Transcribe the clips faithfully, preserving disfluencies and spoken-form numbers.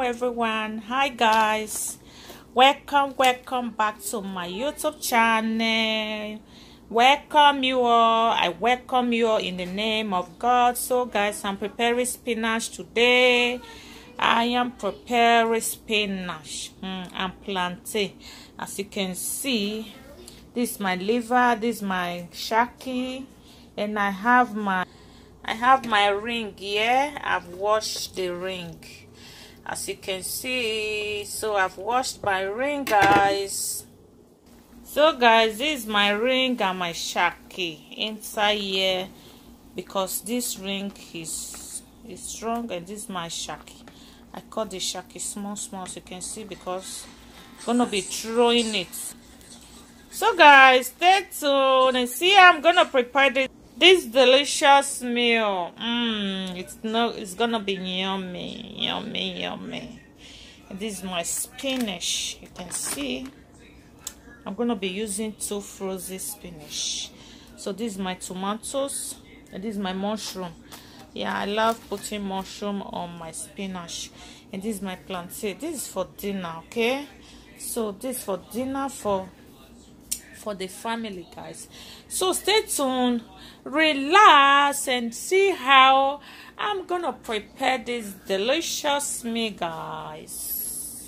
everyone. Hi guys, welcome welcome back to my YouTube channel. Welcome you all. I welcome you all in the name of God. So guys, I'm preparing spinach today. I am preparing spinach mm, and plantain. As you can see, this is my liver, this is my shaki, and I have my I have my ring here. I've washed the ring, as you can see. So I've washed my ring, guys. So guys, this is my ring and my shaki inside here, because this ring is is strong, and this is my shaki. I cut the shaki small small, as you can see, because I'm gonna be throwing it. So guys, stay tuned and see how I'm gonna prepare this this delicious meal. Mmm, it's no it's gonna be yummy, yummy, yummy. And this is my spinach. You can see I'm gonna be using two frozen spinach. So this is my tomatoes, and this is my mushroom. Yeah, I love putting mushroom on my spinach. And this is my plantain. This is for dinner, okay? So this is for dinner for for the family, guys. So stay tuned, relax, and see how I'm gonna prepare this delicious meal, guys.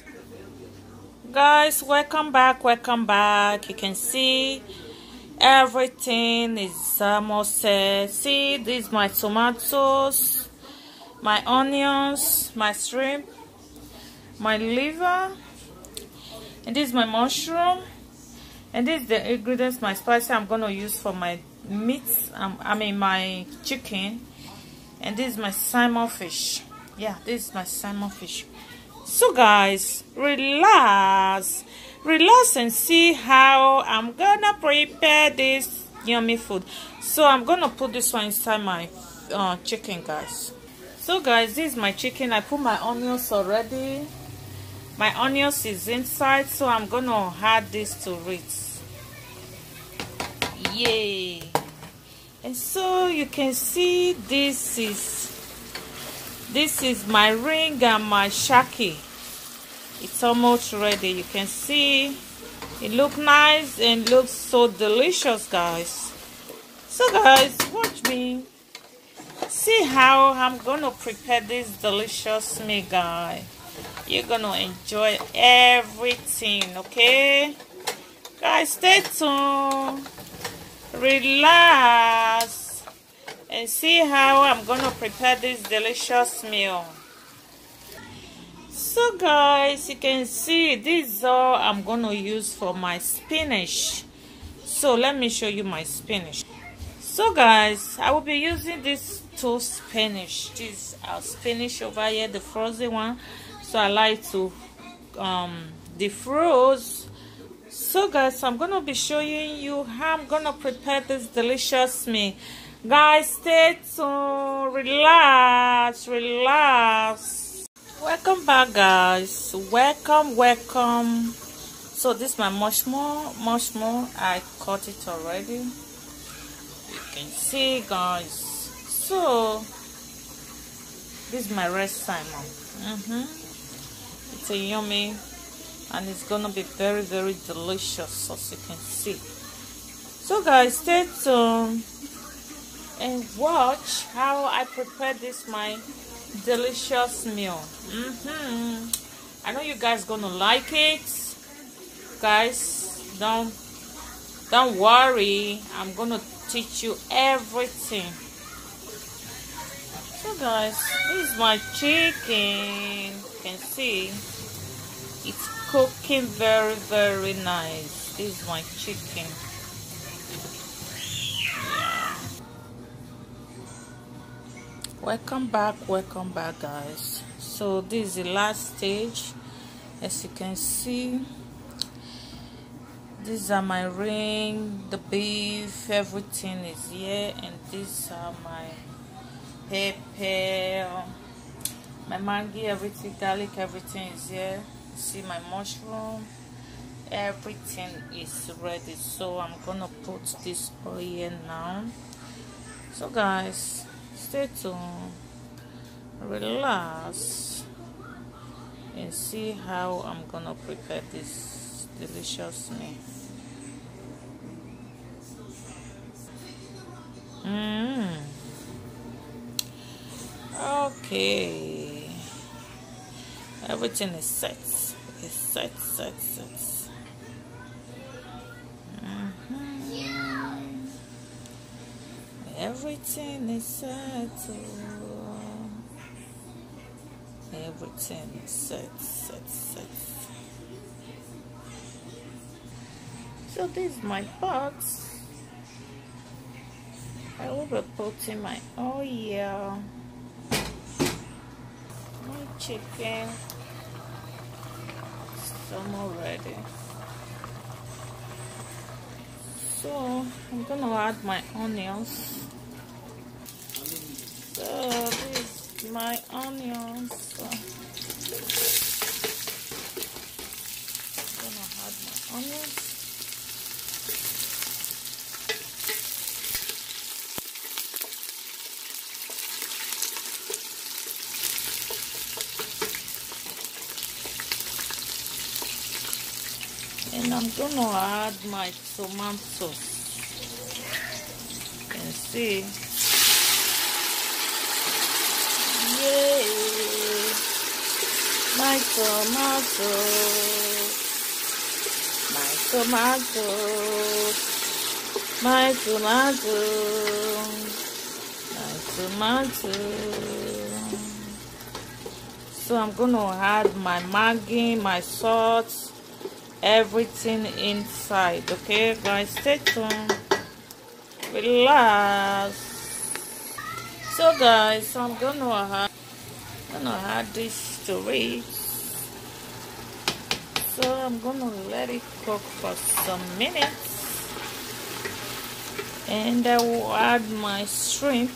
Guys, welcome back, welcome back. You can see everything is almost set. See, this is my tomatoes, my onions, my shrimp, my liver, and this is my mushroom. And this is the ingredients, my spices I'm gonna use for my meat. Um, I mean my chicken. And this is my salmon fish. Yeah, this is my salmon fish. So guys, relax, relax, and see how I'm gonna prepare this yummy food. So I'm gonna put this one inside my uh, chicken, guys. So guys, this is my chicken. I put my onions already. My onions is inside, so I'm gonna add this to it. Yay! And so you can see this is this is my ring and my shaki. It's almost ready. You can see it looks nice and looks so delicious, guys. So guys, watch me. See how I'm gonna prepare this delicious meal, guys. You're gonna enjoy everything, okay? Guys, stay tuned, relax, and see how I'm gonna prepare this delicious meal. So guys, you can see this is all I'm gonna use for my spinach. So let me show you my spinach. So guys, I will be using this two spinach. This is our spinach over here, the frozen one. So I like to um, defrost. So guys, I'm gonna be showing you how I'm gonna prepare this delicious meal. Guys, stay tuned, relax, relax. Welcome back, guys. Welcome, welcome. So this is my mushroom, mushroom. I cut it already. You can see, guys. So this is my red salmon. Mm-hmm. It's a yummy, and it's gonna be very very delicious, as you can see. So guys, stay tuned and watch how I prepare this my delicious meal. Mm-hmm. I know you guys gonna like it, guys. Don't don't worry, I'm gonna teach you everything. So guys, this is my chicken. You can see it's cooking very very nice. This is my chicken. Yeah. Welcome back, welcome back, guys. So this is the last stage. As you can see, these are my ring, the beef, everything is here, and these are my pepper, my mango, everything, garlic, everything is here. See my mushroom, everything is ready. So I'm gonna put this oil here now. So guys, stay tuned, relax, and see how I'm gonna prepare this delicious meal. Mm. Okay, everything is set. It's set, set, set. Mm-hmm. Everything is set. Everything is set, set, set. So this is my pot. I will be putting my oil, my chicken, some already. So I'm gonna add my onions. So this is my onions. So I'm gonna add my onions. And I'm gonna add my tomato sauce. You can see. Yay! My tomato. My tomato. My tomato. My tomato. So I'm gonna add my Maggi, my salt, everything inside. Okay guys, stay tuned, relax. So guys, I'm gonna add, gonna add this to it. So I'm gonna let it cook for some minutes, and I will add my shrimp.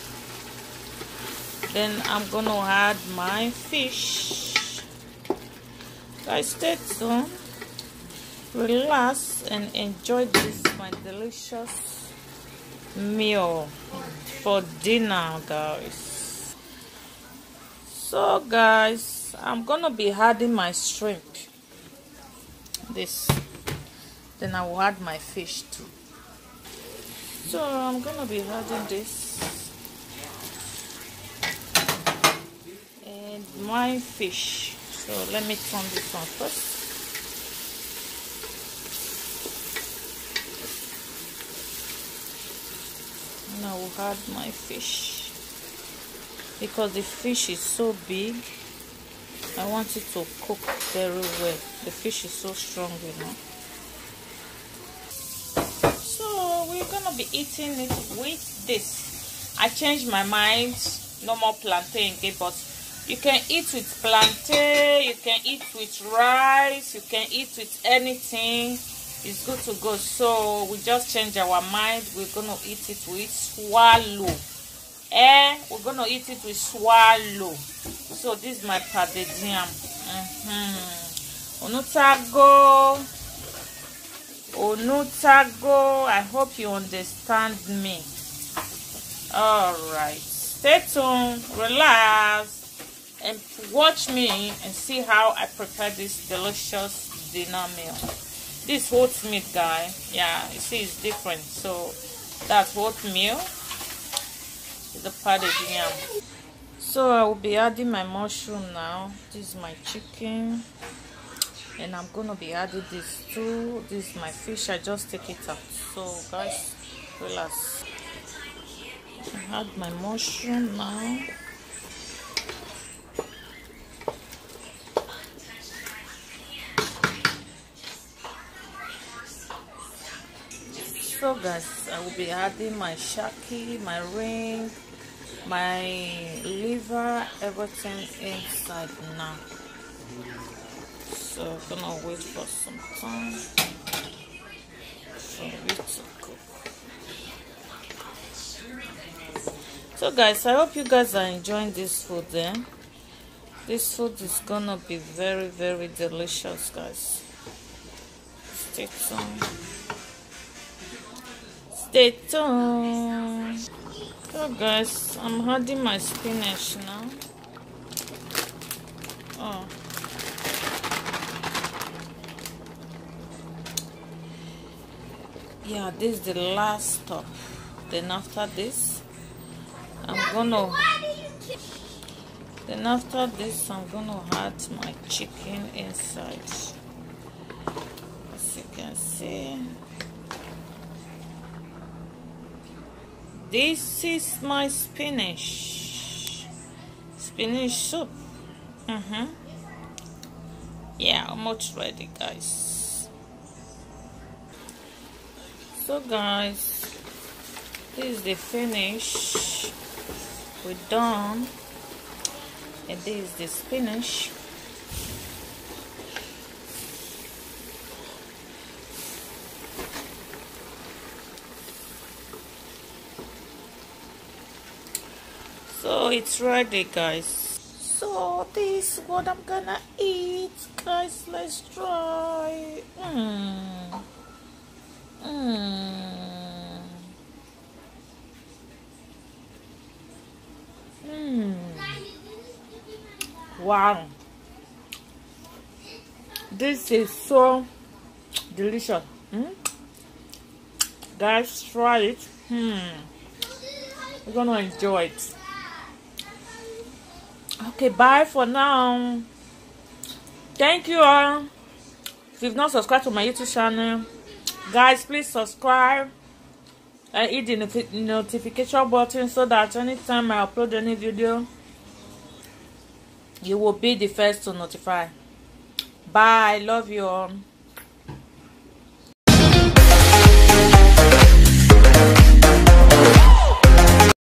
Then I'm gonna add my fish. Guys, stay tuned, relax, and enjoy this my delicious meal for dinner, guys. So guys, I'm gonna be adding my shrimp, this, then I will add my fish too. So I'm gonna be adding this and my fish. So let me turn this on first. And I will add my fish, because the fish is so big. I want it to cook very well. The fish is so strong, you know. So we're gonna be eating it with this. I changed my mind. No more plantain again, but you can eat with plantain. You can eat with rice. You can eat with anything. It's good to go. So we just change our mind. We're gonna eat it with swallow. Eh, we're gonna eat it with swallow. So this is my pounded yam. Mm-hmm. Onutago, Onutago. I hope you understand me. All right, stay tuned, relax, and watch me and see how I prepare this delicious dinner meal. This oatmeal, guy, yeah, you see it's different. So that's oatmeal, the pounded yam. So I will be adding my mushroom now. This is my chicken, and I'm gonna be adding this too. This is my fish. I just take it out. So guys, relax. I add my mushroom now. So guys, I will be adding my shaki, my ring, my liver, everything inside now. So I'm gonna wait for some time for it to cook. So guys, I hope you guys are enjoying this food there. This food is gonna be very very delicious, guys. Stay tuned. Stay tuned. So guys, I'm adding my spinach now. Oh, Yeah, this is the last stop. Then after this, I'm gonna then after this I'm gonna add my chicken inside. As you can see, this is my spinach spinach soup. Mm-hmm. Yeah, almost ready, guys. So guys, this is the finish. We're done. And this is the spinach. So it's ready, guys. So this is what I'm gonna eat, guys. Let's try. Mm. Mm. Mm. Wow, this is so delicious. Mm? Guys, try it. Hmm. You're gonna enjoy it. Okay, bye for now. Thank you all. If you've not subscribed to my YouTube channel, guys, please subscribe and hit the not notification button so that anytime I upload any video, you will be the first to notify. Bye. Love you all.